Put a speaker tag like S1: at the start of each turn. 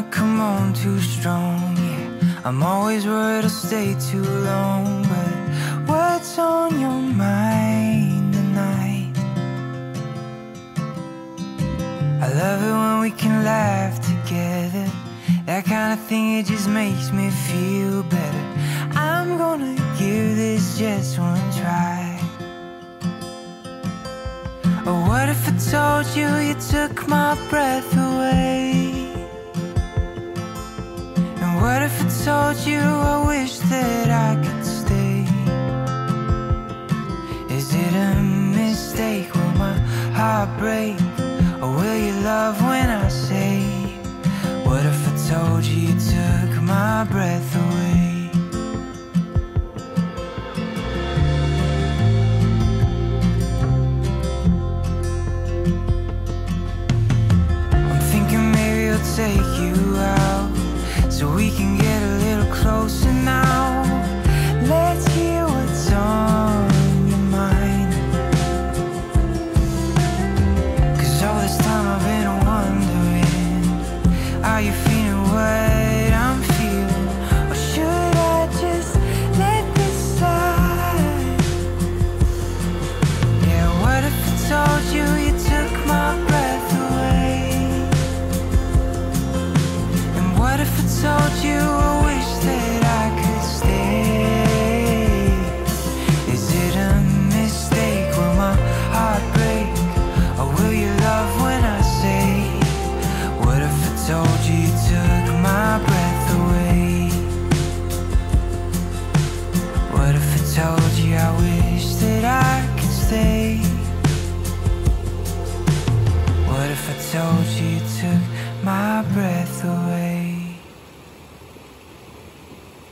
S1: wanna come on too strong, yeah. I'm always worried I'll stay too long, but what's on your mind tonight? I love it when we can laugh together. That kind of thing, it just makes me feel better. I'm gonna give this just one try. Or what if I told you you took my breath away? And what if I told you I wish that I could stay? Is it a mistake? Will my heart break? Or will you love when I say, what if I told you you took my breath away? Take you out so we can get a little closer now. Let's hear what's on your mind. 'Cause all this time I've been wondering, are you feeling what I'm feeling? Or should I just let this slide? Yeah, what if I told you you took my breath away? What if I told you I wish that I could stay? Is it a mistake? Will my heart break? Or will you love when I say, what if I told you you took my breath away? What if I told you I wish that I could stay? What if I told you you took my breath away?